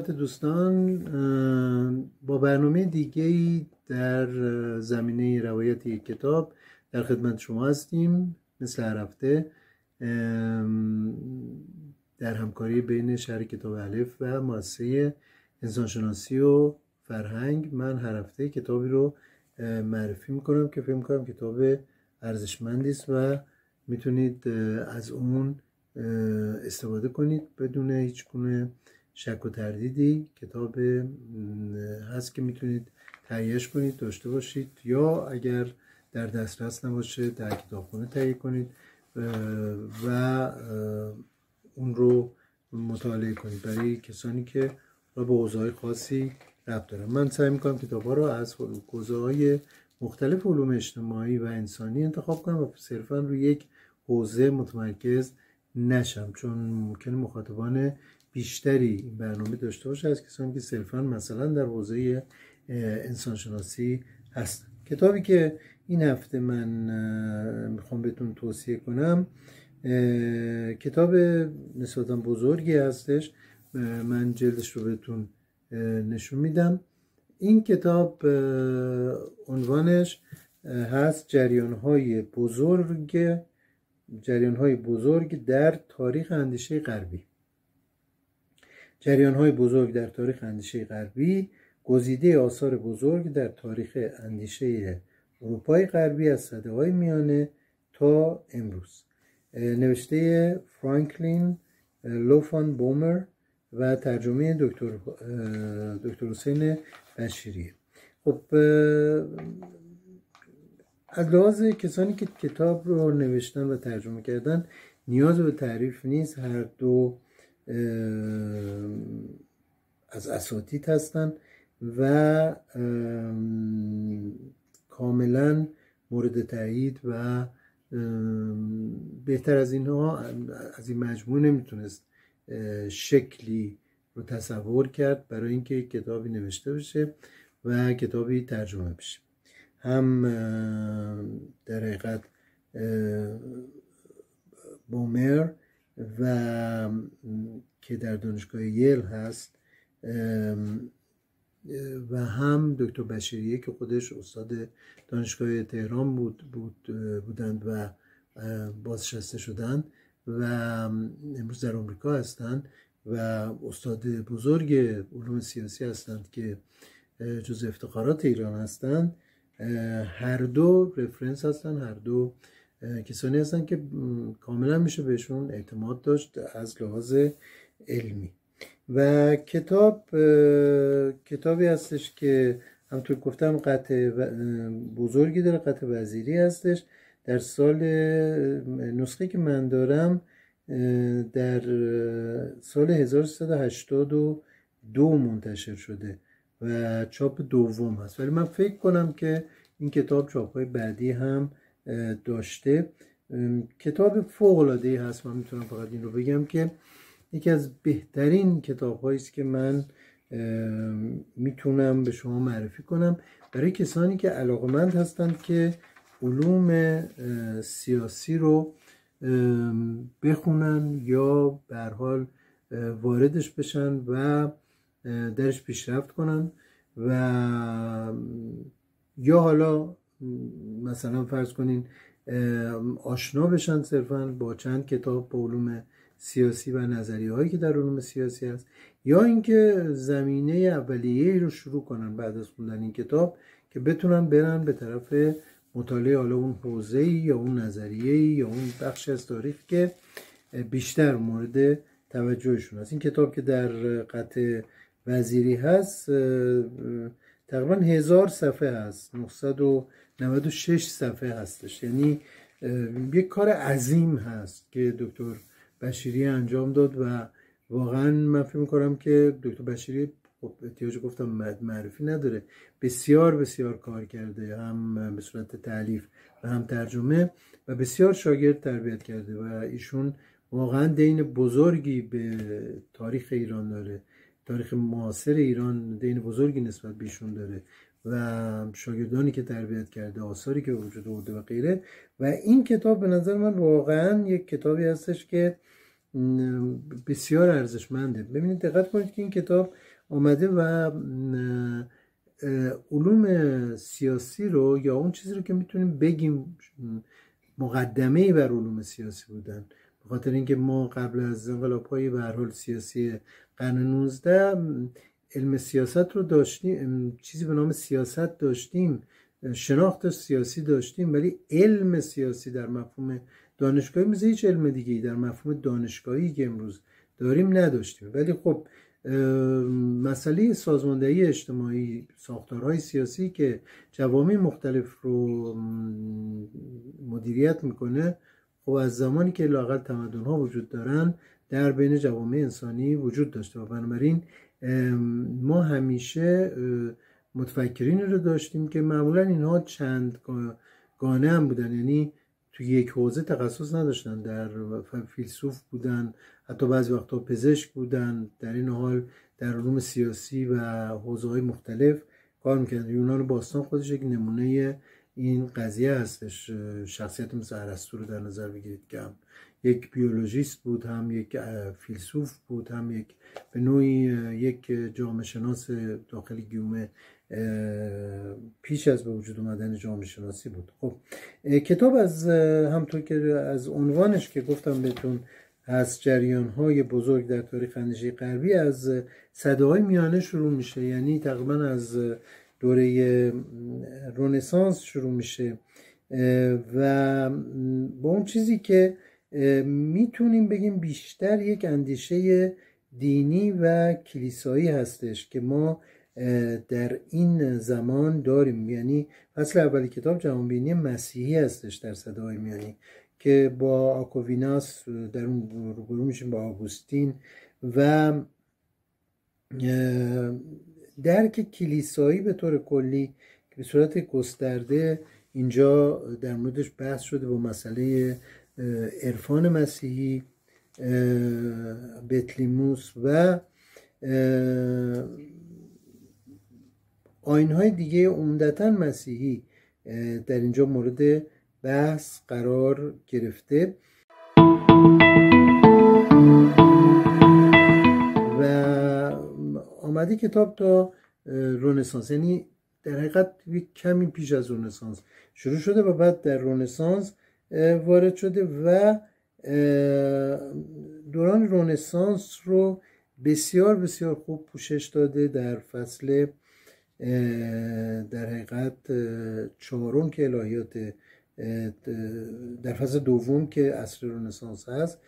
خدمت دوستان. با برنامه دیگه‌ای در زمینه روایت یک کتاب در خدمت شما هستیم. مثل هر هفته در همکاری بین شهر کتاب الف و مؤسسه انسانشناسی و فرهنگ من هر هفته کتابی رو معرفی میکنم که فکر میکنم کتاب ارزشمندی است و میتونید از اون استفاده کنید بدون هیچ گونه شک و تردیدی. کتاب هست که میتونید تهیهش کنید، داشته باشید، یا اگر در دسترس نباشه در کتابخانه تهیه کنید و اون رو مطالعه کنید برای کسانی که به حوزه‌های خاصی ربط دارن. من سعی میکنم کتاب‌ها رو از حوزه‌های مختلف علوم اجتماعی و انسانی انتخاب کنم و صرفاً روی یک حوزه متمرکز نشم، چون ممکنه مخاطبان بیشتری این برنامه داشته باشه از کسانی که صرفاً مثلا در حوزه انسانشناسی هستن. کتابی که این هفته من میخوام بهتون توصیه کنم کتاب نسبتاً بزرگی هستش. من جلدش رو بهتون نشون میدم. این کتاب عنوانش هست جریان‌های بزرگ در تاریخ اندیشه غربی. جریان‌های بزرگ در تاریخ اندیشه غربی، گزیده آثار بزرگ در تاریخ اندیشه اروپای غربی از سده‌های میانه تا امروز. نوشته فرانکلین لوفان بومر و ترجمه دکتر حسین بشیری. خب از لحاظ کسانی که کتاب رو نوشتن و ترجمه کردن نیاز به تعریف نیست. هر دو از اساتید هستن و کاملا مورد تایید و بهتر از اینها از این مجموعه نمیتونست شکلی رو تصور کرد برای اینکه کتابی نوشته بشه و کتابی ترجمه بشه. هم در حقیقت بومر و که در دانشگاه ییل هست و هم دکتر بشیریه که خودش استاد دانشگاه تهران بودند و بازنشسته شدند و امروز در آمریکا هستند و استاد بزرگ علوم سیاسی هستند که جزو افتخارات ایران هستند. هر دو رفرنس هستن، هر دو کسانی هستن که کاملا میشه بهشون اعتماد داشت از لحاظ علمی. و کتابی هستش که همطور گفتم قطع بزرگی داره، قطع وزیری هستش. در سال نسخه که من دارم در سال 1382 منتشر شده و چاپ دوم هست، ولی من فکر کنم که این کتاب چاپ‌های بعدی هم داشته. کتاب فوق‌العاده‌ای هست. من میتونم فقط این رو بگم که یکی از بهترین کتاب‌هایی است که من میتونم به شما معرفی کنم برای کسانی که علاقه‌مند هستند که علوم سیاسی رو بخونن یا به هر حال واردش بشن و درش پیشرفت کنن و یا حالا مثلا فرض کنین آشنا بشن صرفا با چند کتاب با علوم سیاسی و نظریه هایی که در علوم سیاسی هست، یا اینکه زمینه اولیه‌ای رو شروع کنن بعد از خوندن این کتاب که بتونن برن به طرف مطالعه حالا اون حوزه‌ای یا اون نظریه‌ای یا اون بخش از تاریخ که بیشتر مورد توجهشون هست. این کتاب که در قطع وزیری هست تقریبا 1000 صفحه هست، 996 صفحه هستش. یعنی یک کار عظیم هست که دکتر بشیری انجام داد و واقعا من فکر می‌کنم که دکتر بشیری احتیاج گفتم معرفی نداره، بسیار بسیار کار کرده، هم به صورت تالیف و هم ترجمه، و بسیار شاگرد تربیت کرده و ایشون واقعا دین بزرگی به تاریخ ایران داره، تاریخ معاصر ایران دین بزرگی نسبت به ایشون داره و شاگردانی که تربیت کرده، آثاری که وجود آورده و غیره. و این کتاب به نظر من واقعا یک کتابی هستش که بسیار ارزشمنده. ببینید دقت کنید که این کتاب آمده و علوم سیاسی رو یا اون چیزی رو که میتونیم بگیم مقدمه‌ای بر علوم سیاسی بودن، به خاطر اینکه ما قبل از انقلاب‌های به هر حال سیاسی قرن 19 علم سیاست رو داشتیم، چیزی به نام سیاست داشتیم، شناخت سیاسی داشتیم، ولی علم سیاسی در مفهوم دانشگاهی مثل هیچ علم دیگه‌ای در مفهوم دانشگاهی که امروز داریم نداشتیم. ولی خب مسئله سازماندهی اجتماعی، ساختارهای سیاسی که جوامع مختلف رو مدیریت میکنه، خب از زمانی که لااقل تمدن‌ها وجود دارن در بین جوامع انسانی وجود داشته و بنابراین ما همیشه متفکرین رو داشتیم که معمولا اینها چند گانه هم بودن، یعنی تو یک حوزه تخصص نداشتن، در فیلسوف بودن، حتی بعضی وقتا پزشک بودن، در این حال در علوم سیاسی و حوزه‌های مختلف کار میکردن. یونان باستان خودش یک نمونه این قضیه هستش. شخصیت مثل ارسطو رو در نظر بگیرید که هم یک بیولوژیست بود، هم یک فیلسوف بود، هم یک به نوعی یک جامعه شناس داخل گیومه پیش از به وجود اومدن جامعه شناسی بود. خب کتاب از همطور که از عنوانش که گفتم بهتون از جریان‌های بزرگ در تاریخ اندیشه غربی از سده‌های میانه شروع میشه، یعنی تقریبا از دوره رنسانس شروع میشه و با اون چیزی که میتونیم بگیم بیشتر یک اندیشه دینی و کلیسایی هستش که ما در این زمان داریم. یعنی فصل اولی کتاب جهانبینی مسیحی هستش در سده‌های میانی که با آکویناس در اون روبرو میشیم، با آگوستین، و درک کلیسایی به طور کلی که به صورت گسترده اینجا در موردش بحث شده با مسئله عرفان مسیحی، بتلیموس و آیین‌های دیگه عمدتاً مسیحی در اینجا مورد بحث قرار گرفته و آمده کتاب تا رنسانس، یعنی در حقیقت کمی پیش از رنسانس شروع شده و بعد در رنسانس وارد شده و دوران رنسانس رو بسیار بسیار خوب پوشش داده در فصل در حقیقت چهارم که الهیات، در فصل دوم که عصر رنسانس هست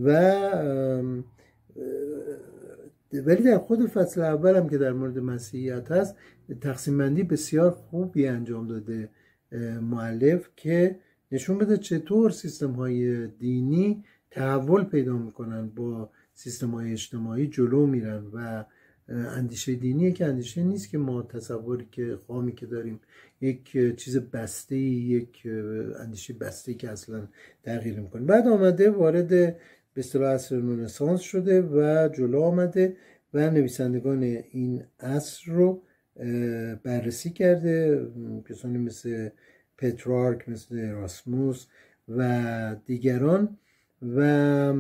ولی در خود فصل اول هم که در مورد مسیحیت هست تقسیم بندی بسیار خوبی انجام داده مؤلف که نشون بده چطور سیستم های دینی تحول پیدا میکنن، با سیستم های اجتماعی جلو میرن و اندیشه دینیه که اندیشه نیست که ما تصوری که خامی که داریم یک چیز بسته، یک اندیشه بسته که اصلا تغییر میکنه. بعد آمده وارد به اصطلاح عصر رنسانس شده و جلو آمده و نویسندگان این عصر رو بررسی کرده، کسانی مثل پترارک، مثل اراسموس و دیگران، و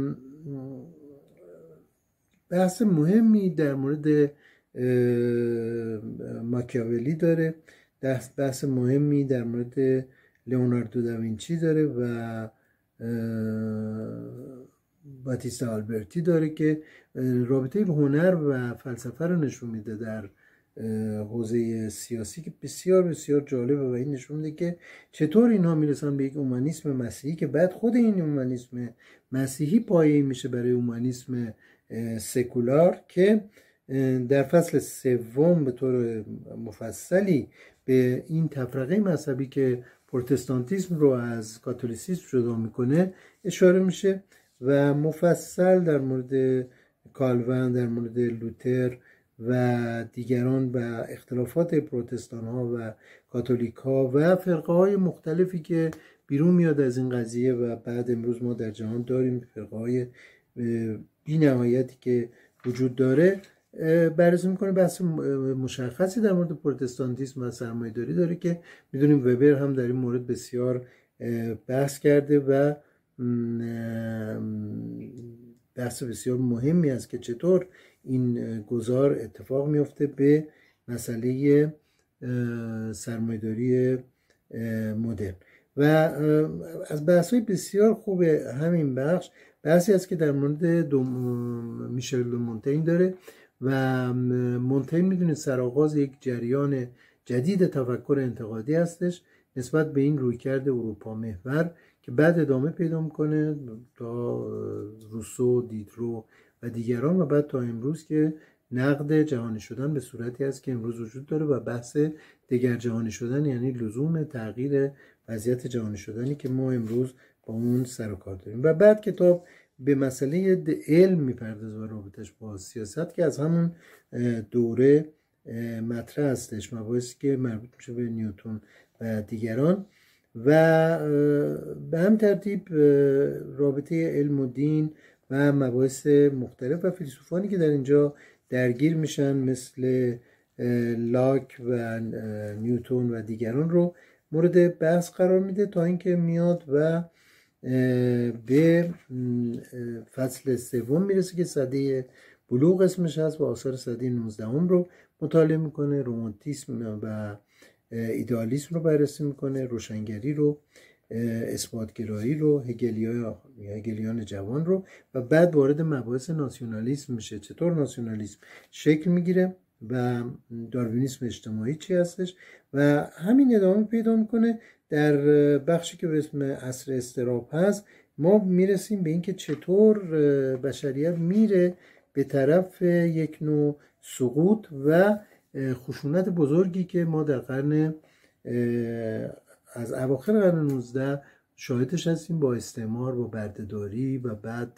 بحث مهمی در مورد ماکیاولی داره، بحث مهمی در مورد لئوناردو داوینچی داره و باتیستا آلبرتی داره که رابطه هنر و فلسفه رو نشون میده در حوزه سیاسی که بسیار بسیار جالبه و این نشون میده که چطور اینها میرسن به یک اومانیسم مسیحی که بعد خود این اومانیسم مسیحی پایه‌ای میشه برای اومانیسم سکولار که در فصل سوم به طور مفصلی به این تفرقه مذهبی که پروتستانتیسم رو از کاتولیسیسم جدا میکنه اشاره میشه و مفصل در مورد کالوین، در مورد لوتر و دیگران و اختلافات پروتستان ها و کاتولیک ها و فرقه های مختلفی که بیرون میاد از این قضیه و بعد امروز ما در جهان داریم فرقه های بی نهایتی که وجود داره بررسی میکنه. بحث مشخصی در مورد پروتستانتیسم و سرمایه‌داری داره که میدونیم وبر هم در این مورد بسیار بحث کرده و بحث بسیار مهمی است که چطور این گذار اتفاق میفته به مسئله سرمایه‌داری مدرن. و از بحث‌های بسیار خوب همین بحثی است که در مورد میشل مونتین داره و مونتین میدونه سرآغاز یک جریان جدید تفکر انتقادی هستش نسبت به این رویکرد اروپا محور که بعد ادامه پیدا میکنه تا روسو، دیدرو و دیگران و بعد تا امروز که نقد جهانی شدن به صورتی است که امروز وجود داره و بحث دگر جهانی شدن یعنی لزوم تغییر وضعیت جهانی شدنی که ما امروز با اون سر و کار داریم. و بعد کتاب به مسئله علم میپردازه و رابطش با سیاست که از همون دوره مطرح هستش، مباحثی که مربوط میشه به نیوتن و دیگران و به هم ترتیب رابطه علم و دین و مباحث مختلف و فیلسوفانی که در اینجا درگیر میشن مثل لاک و نیوتن و دیگران رو مورد بحث قرار میده تا اینکه میاد و به فصل سوم میرسه که سده بلوغ اسمش هست و آثار سده 19 رو مطالعه میکنه، رومانتیسم و ایدئالیسم رو بررسی میکنه، روشنگری رو، اثباتگرایی رو، هگلیان جوان رو و بعد وارد مباحث ناسیونالیسم میشه، چطور ناسیونالیسم شکل میگیره و داروینیسم اجتماعی چی هستش و همین ادامه پیدا میکنه. در بخشی که به اسم عصر اضطراب هست ما میرسیم به اینکه چطور بشریت میره به طرف یک نوع سقوط و خشونت بزرگی که ما در از اواخر قرن 19 شاهدش هستیم با استعمار، با بردهداری و بعد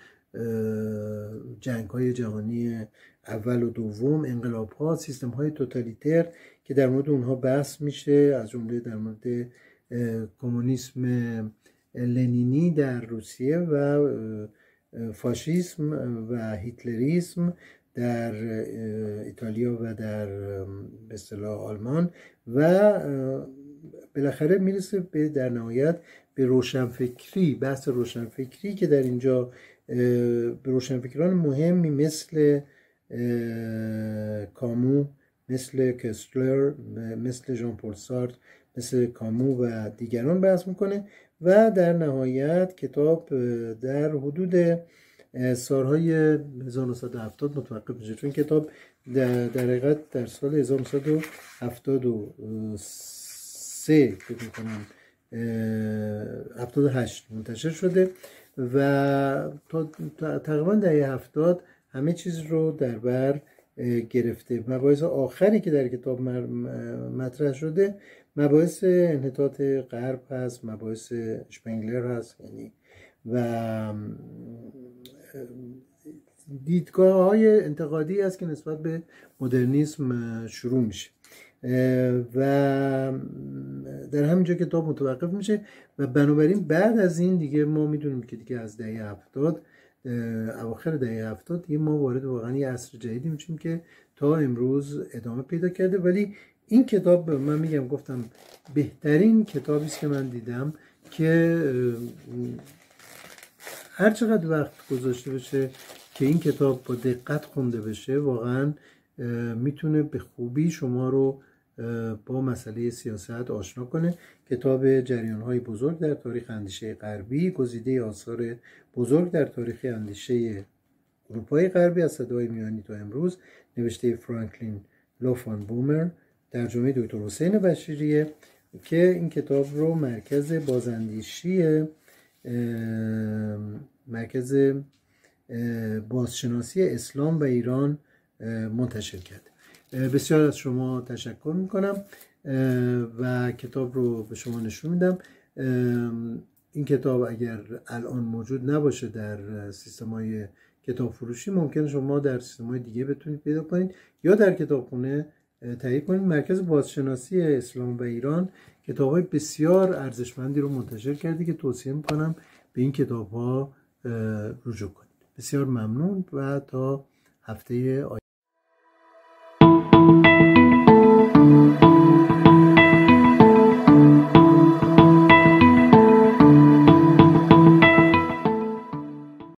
جنگ‌های جهانی اول و دوم، انقلاب‌ها، سیستم‌های توتالیتر که در مورد اونها بحث میشه، از جمله در مورد کمونیسم لنینی در روسیه و فاشیسم و هیتلریسم در ایتالیا و در به اصطلاح آلمان و بالاخره میرسه به در نهایت به روشنفکری، بحث روشنفکری که در اینجا به روشنفکران مهمی مثل کامو، مثل کستلر، مثل ژان پل سارتر، مثل کامو و دیگران بحث میکنه و در نهایت کتاب در حدود سالهای 1970 متوقف میشه، چون کتاب در حقیقت در سال 1973 فکر میکنم 78 منتشر شده و تقریبا دهه 70 همه چیز رو در بر گرفته. مباحث آخری که در کتاب مطرح شده مباحث انحطاط غرب هست، مباحث شپنگلر هست یعنی و دیدگاه های انتقادی است که نسبت به مدرنیسم شروع میشه و در همینجا کتاب متوقف میشه و بنابراین بعد از این دیگه ما میدونیم که دیگه از دهه 70 اواخر دهه 70 دیگه ما وارد واقعا یه عصر جدیدی میشیم که تا امروز ادامه پیدا کرده. ولی این کتاب من میگم گفتم بهترین کتابی است که من دیدم که هر چقدر وقت گذاشته بشه که این کتاب با دقت خونده بشه واقعا میتونه به خوبی شما رو با مسئله سیاست آشنا کنه. کتاب جریان‌های بزرگ در تاریخ اندیشه غربی، گزیده آثار بزرگ در تاریخ اندیشه اروپای غربی از صدای میانی تا امروز، نوشته فرانکلین لوفان بومر، ترجمه دکتر حسین بشیریه که این کتاب رو مرکز بازاندیشی مرکز بازشناسی اسلام و ایران منتشر کرده. بسیار از شما تشکر میکنم و کتاب رو به شما نشون میدم. این کتاب اگر الان موجود نباشه در سیستم‌های کتاب فروشی ممکن شما در سیستم‌های دیگه بتونید پیدا کنید یا در کتابخونه تهیه کنید. مرکز بازشناسی اسلام و ایران کتاب‌های بسیار ارزشمندی رو منتشر کرده که توصیه میکنم به این کتاب‌ها رجوع کنید. بسیار ممنون و تا هفته